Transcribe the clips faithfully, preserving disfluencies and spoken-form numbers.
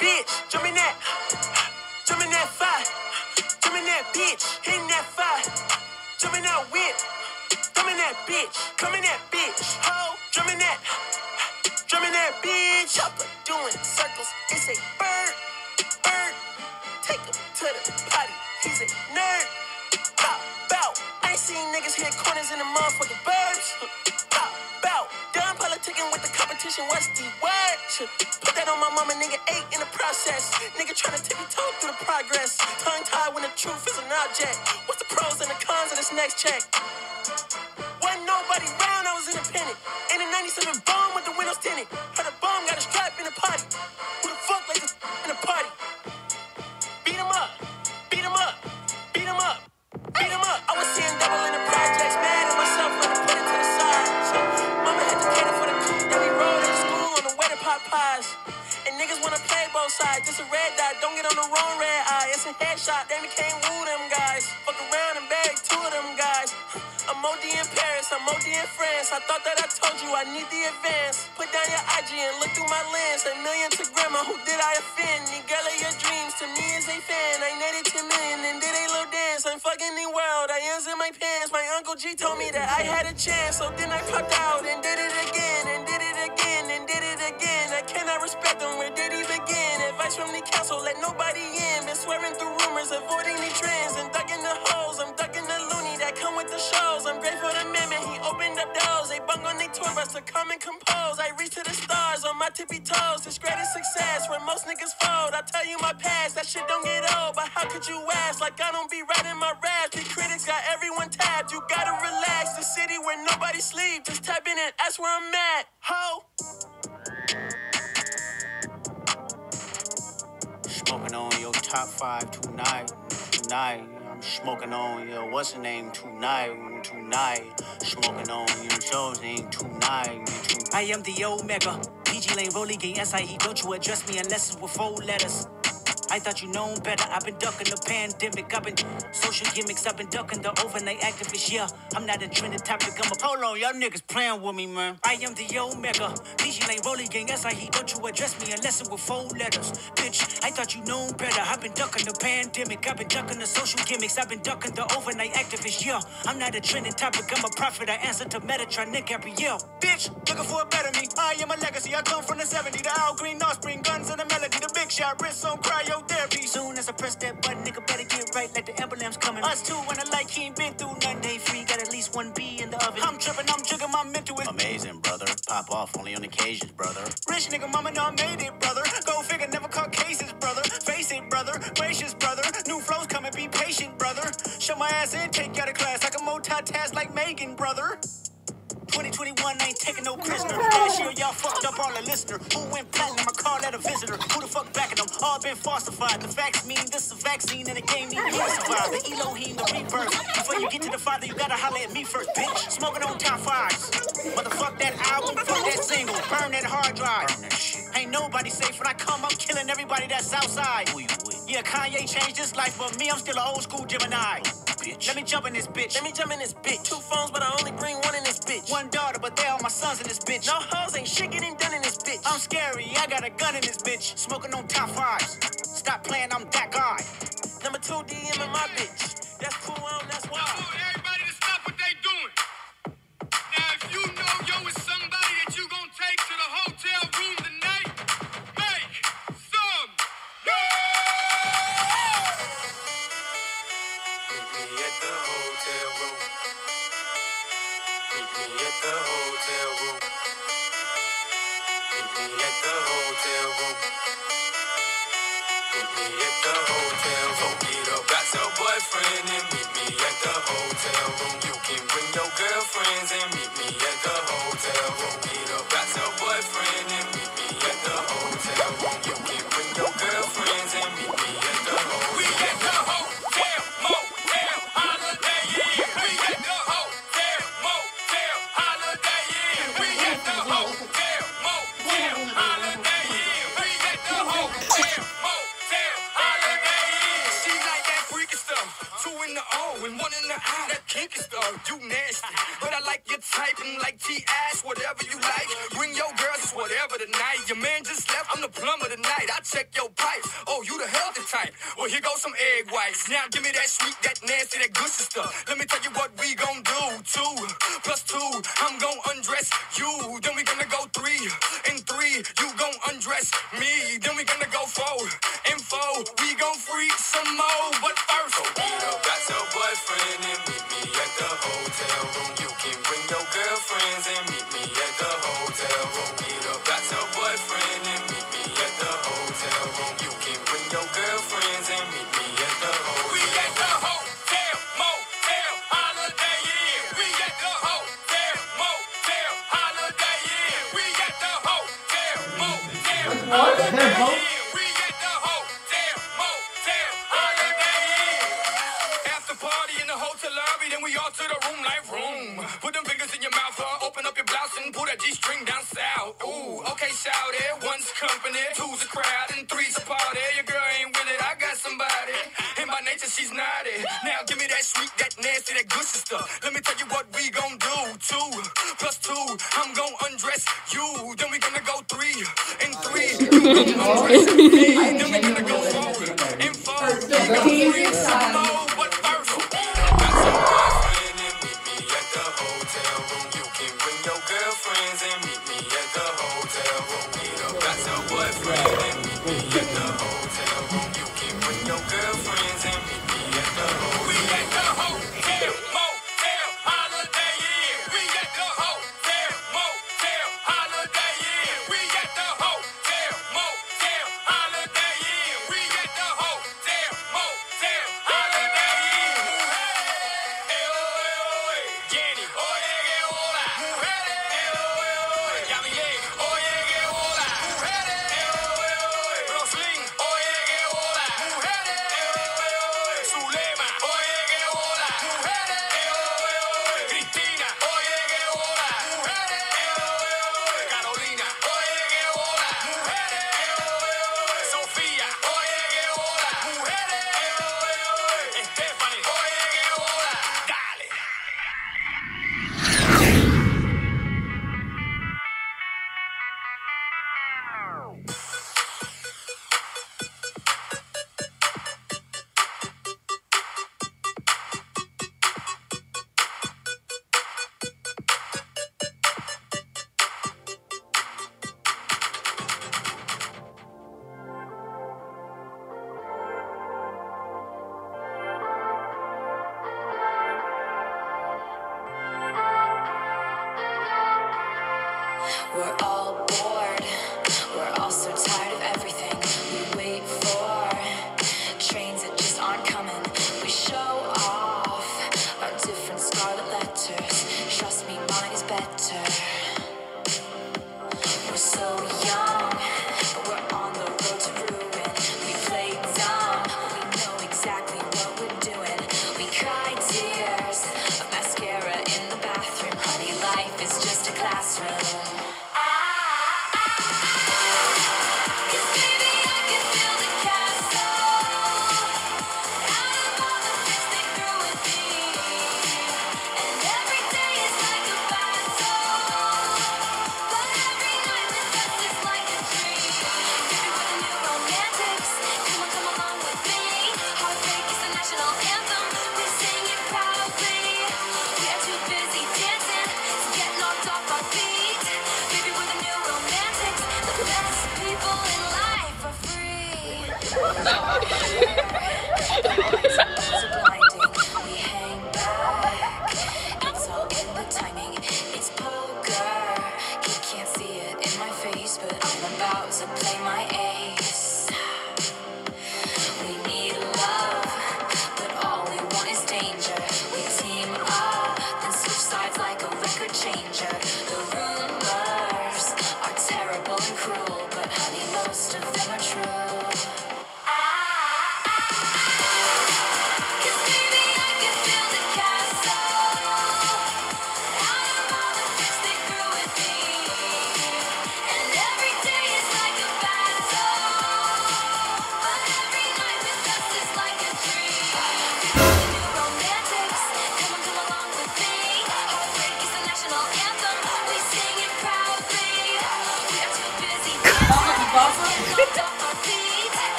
bitch. Jump in that. Jump in that fire. Jump in that bitch. Hitting that fire. Jump in that whip. Jump in that bitch. Come in that bitch. Ho. Jump in that. Jump in that bitch. Chopper doing circles. It's a bird. Bird. Take him to the potty. He's a nerd. Bow. Bow. I ain't seen niggas hit corners in the motherfucking burbs. Bow. Bow. Done politicking with the competition. What's the word? Put that on my mama. Nigga ate in the process. Nigga tryna tippy toe through the progress. Tongue tied when the truth is an object. What's the pros and the cons of this next check? Wasn't nobody round, I was independent. In a ninety-seven bomb with the windows tinted. Heard a bomb got a strap in the party. Who the fuck like this in the party? Beat him up, beat him up, beat him up, beat him up. I was seeing double in the projects, mad at myself when I put it to the side. So, mama had to cater for the coupe that we rode in school on the way to pot pies. And niggas wanna play both sides. It's a red dot, don't get on the wrong red eye. It's a headshot, they became woo them guys. Fuck around and bag two of them guys. I'm O D in Paris, I'm O D in France. I thought that I told you I need the advance. Put down your I G and look through my lens. A million to grandma, who did I offend? The girl of your dreams, to me is a fan. I netted ten million and did a little dance. I'm fucking the world, I ends in my pants. My Uncle G told me that I had a chance. So then I popped out and did it again, and did it again, and did it again. I cannot respect them, where did he begin? Advice from the council, let nobody in. Been swearing through rumors, avoiding the trends. And ducking the hoes, I'm ducking the loony that come with the shows. I'm grateful to Mimmin, he opened up doors. They bung on their tour bus to come and compose. I reach to the stars on my tippy toes. This greatest success where most niggas fold. I tell you my past, that shit don't get old. But how could you ask? Like I don't be writing my raps. The critics got everyone tapped. You gotta relax. The city where nobody sleep. Just tap in and ask where I'm at. Ho! Smoking on your top five tonight, tonight. I'm smoking on your what's the name tonight, tonight. Smoking on your show's name tonight, tonight. I am the Omega, P G Lane, Rolly Gang, S I E. Don't you address me unless it's with four letters. I thought you known better. I've been ducking the pandemic. I've been social gimmicks. I've been ducking the overnight activists. Yeah, I'm not a trending topic. I'm a hold on, y'all niggas playing with me, man. I am the Omega. P G Lane, Rolly Gang, S I E. Don't you address me unless it with four letters. Bitch, I thought you known better. I've been ducking the pandemic. I've been ducking the social gimmicks. I've been ducking the overnight activists. Yeah, I'm not a trending topic. I'm a prophet. I answer to Metatron, Nick Gabrielle. Bitch, looking for a better me. I am a legacy. I come from the seventies. The Al Green, Offspring, guns and the melody. The big shot, wrist on cryo. Therapy. Soon as I press that button, nigga better get right like the emblem's coming. Us two when I like Keem, been through nothing. Day free, got at least one B in the oven. I'm tripping, I'm jigging, my mental is amazing, brother. Pop off only on occasions, brother. Rich nigga, mama done made it, brother. Go figure, never caught cases, brother. Face it, brother. Gracious, brother. New flows coming, be patient, brother. Show my ass in, take you out of class. I can multitask like Megan, brother. twenty twenty-one ain't taking no prisoner. Last year y'all fucked up all the listener. Who went platinum? I call that a visitor. Who the fuck backing them? All been falsified. The facts mean this is a vaccine and the game need you to survive. The Elohim, the rebirth. Before you get to the Father, you gotta holler at me first, bitch. Smoking on top fives. Motherfuck that album, fuck that single. Burn that hard drive. Burn that shit. Ain't nobody safe when I come. I'm killing everybody that's outside. Who you with? Yeah, Kanye changed his life, but me, I'm still an old school Gemini. Bitch. Let me jump in this bitch. Let me jump in this bitch. Two phones, but I only bring one in this bitch. One daughter, but they all my sons in this bitch. No hoes, ain't shit getting done in this bitch. I'm scary, I got a gun in this bitch. Smoking on top fives. Stop playing, I'm that guy. Number two D M in my bitch. That's cool, um, that's why. I want everybody to stop what they doing. Now, if you know yo is somebody that you gonna take to the hotel room tonight, make some noise. Meet me at the hotel room. Meet me at the hotel room. Meet me at the hotel room. Meet me at the hotel room. Get up, got your boyfriend and meet me at the hotel room. You can bring your girlfriends and meet me at the hotel room. Get up, got your boyfriend and meet me at the hotel room. You can bring your girlfriends and meet me at the hotel room. We at the hotel, motel, holiday inn. We at the hotel, motel, holiday inn. We at the hotel, motel, holiday inn. We at the hotel, motel, holiday inn. She like that freaky stuff. Two in the O and one in the I. That kinky stuff. You nasty, but I like your type and like T-ass, whatever you like. Bring your girls, it's whatever tonight. Your man just left, I'm the plumber tonight. I check your pipes. Oh, you the healthy type. Well, here goes some egg whites. Now give me that sweet, that nasty, that good stuff. Let me tell you what we gon' do. Two plus two, I'm gon' undress you. Then we gonna go three and three. You gon' undress me. Then we gonna go four and four. We gon' freak some more. But first, so meet up, got your boyfriend and meet me at the hotel room. You can bring your girlfriends and meet me at the hotel room. Meet up, got your boyfriend and meet me at the hotel room. You can bring your girlfriends and meet me at the hotel room. We at the hotel, motel, holiday inn. We at the hotel, motel, holiday inn. We at the hotel, motel, holiday inn. We at the hotel, motel, holiday inn. After party in the hotel lobby, then we all to the room like room. Put them fingers in your mouth, uh, open up your blouse and pull that G-string down south. Ooh, okay, shout it. One's company, two's a crowd, and three's a party. Your girl ain't with it, I got somebody. And by nature, she's naughty. Now give me that sweet, that nasty, that good stuff. Let me tell you what we gon' do. Two plus two, I'm gon' undress you. Then we gonna go three and three. You gon' undress me. Then we gonna go four and four. We gon' freak some more. But first, got your boyfriend and meet me at the hotel room. You can bring your girlfriends and meet me at the hotel room. Meet up, got your boyfriend and meet me at the hotel room. You can bring your girlfriends and meet me at the hotel room. We at the hotel, motel, holiday inn. We at the hotel, motel, holiday inn. We at the hotel, motel, holiday inn. We at the hotel, motel, holiday inn. Jenny, oye que hola. Yamile, oye que hola. Roslyn, oye que hola. Zulema, oye que hola. Cristina, oye que hola. Carolina, oye que hola. Sofía, oye que hola. Stephanie, oye que hola. Dale. We're all bored. We're all so tired of everything we wait for. Trains that just aren't coming. We show off our different scarlet letters. Trust me, mine is better. We're so young, but we're on the road to ruin. We play dumb, but we know exactly what we're doing. We cry tears of mascara in the bathroom. Honey, life is just a classroom. Ah!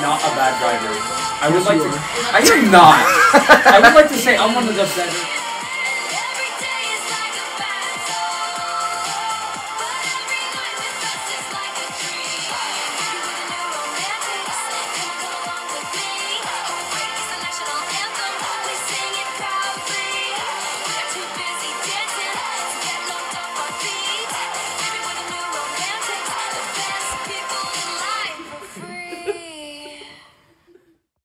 not a bad driver. I would Yes, like you to. are. I am not. I would like to say I'm one of the better.